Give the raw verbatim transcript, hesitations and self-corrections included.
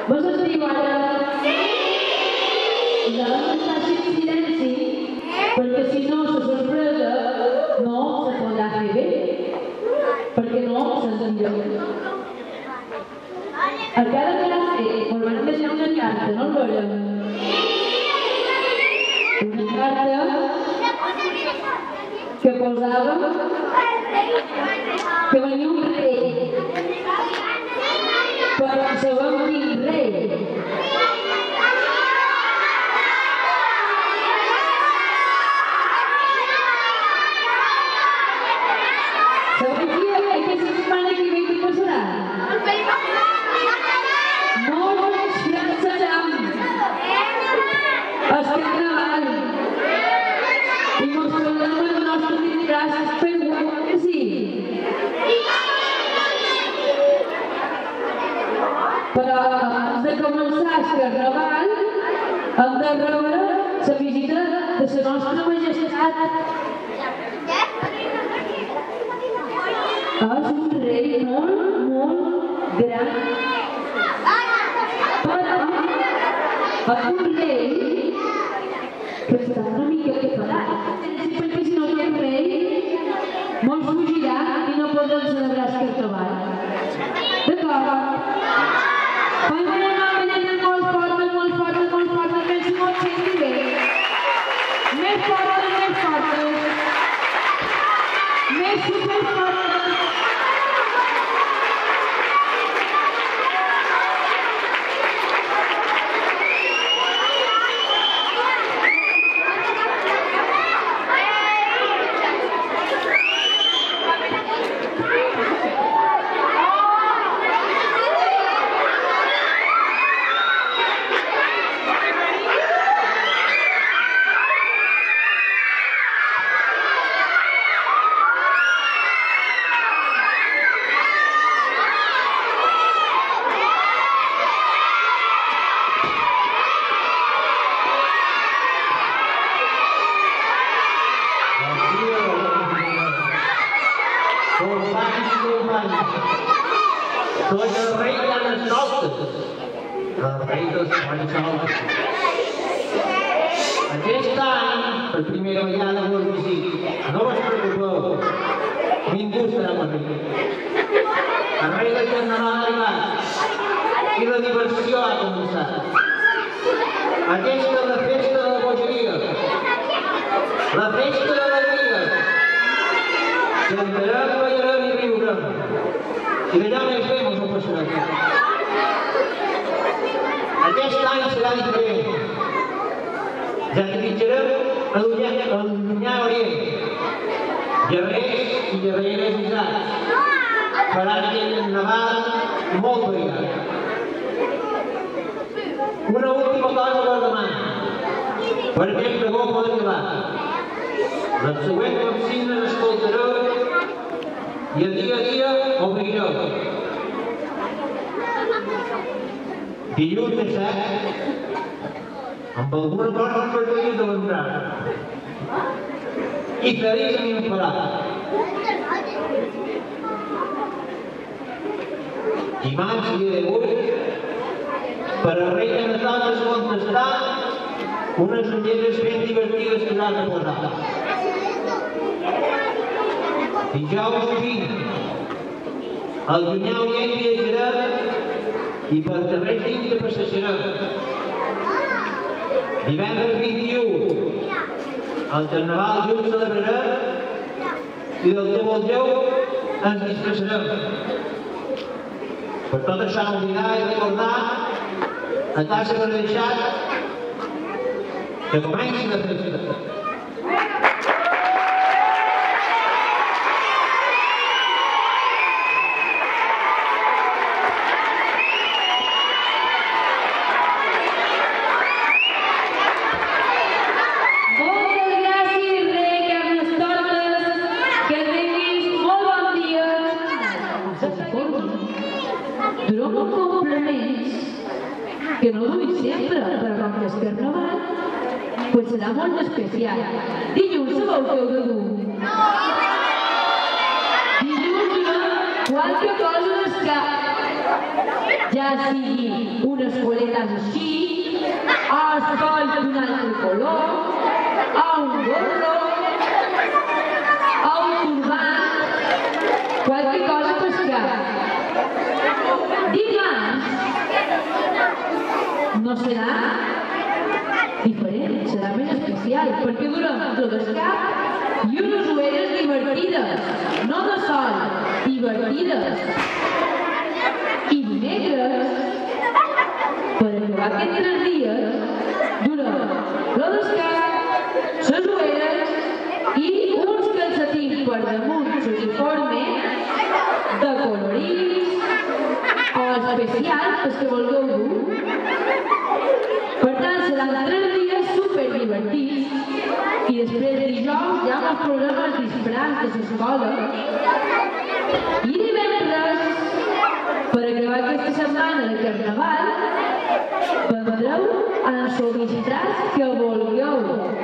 Vos sentiu ara? Sí! I ara no faci silenci, perquè si no la sorpresa no se podrà fer bé, perquè no sentireu. A cada classe us van deixar una carta, no el veurem? Una carta que posava que venia un rei. Però sabeu quin rei? Sabeu qui aquesta setmana que ve què passarà? Molt ens llançaran el carnaval i mos posarem els nostres disfraces per guanyar, que sí? Però abans de començar el carnaval hem de rebre la visita de la nostra majestat. És un rei molt, molt gran. És un rei que està una mica preparat. Perquè si no hi ha rei, molt fugirà i no podrem celebrar el carnaval. D'acord? Quan anem a venir molt fortes, molt fortes, molt fortes, que ens pot sentir bé. Més fortes, més fortes. Més superfortes. Soy el rey de las noches, el rei dels panxols. Aquest any, per primera vegada vos visito. No us preocupeu, ningú serà per mi. El rei del carnaval ha arribat i la diversió ha començat. Aquesta és la festa de la bogeria, la festa de l'alegria. Cantarem, ballarem i riurem. I d'allà on ens veiem ens ho passarem. Aquest any serà diferent. Ja trepitjarem el llunyà Orient. Guerrers i guerreres usats. Faran aquell carnaval molt variat. Una última cosa per demà, perquè el pregó pot acabar. Les següents consignes escoltareu i a dia a dia obrireu. Dilluns de set, amb alguna cosa per dir de l'entrada. I feliç a mi em farà. Dimarts, dia d'avui, per al rei de Natal es contestar unes ulleres ben divertides que s'han de posar. Dijous vint, el llunyà Orient viatjarà i per carrers d'Índia passejarem. Divendres vint-i-u, el carnaval junts celebrarem i del teu al teu ens disfressarem. Per tot això oblidar i recordar a casa per deixar que comenci la festa. Que no vull sempre, però com que és carnaval, pues serà molt especial. Dilluns sabeu què heu de dur? Dilluns una qualque cosa d'escap. ja sigui unes coletes així, o es coll d'un altre color, o un gorro, o un turbant, qualque cosa pescar. Dimarts no serà diferent, serà més especial, perquè durant tot el cap i unes ueres divertides, no de sol, divertides. I dimecres, per acabar aquests tres dies, durant lo del cap, les ueres i uns calcetins per damunt l'uniforme de colorits o especials, els que vulgueu dur. Per tant, seran tres dies superdivertits i després dijous hi ha els programes disfrats de l'escola. I divendres, per acabar aquesta setmana de Carnaval, vendreu en els disfrats que vulgueu.